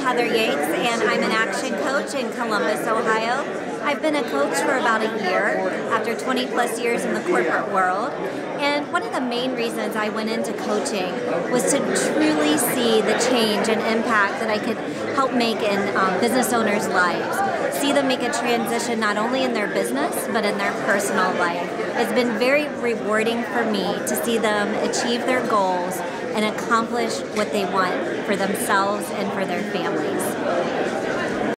Heather Yakes, and I'm an action coach in Columbus, Ohio. I've been a coach for about a year after 20 plus years in the corporate world. And one of the main reasons I went into coaching was to truly see the change and impact that I could help make in business owners' lives. See them make a transition not only in their business, but in their personal life. It's been very rewarding for me to see them achieve their goals and accomplish what they want for themselves and for their families.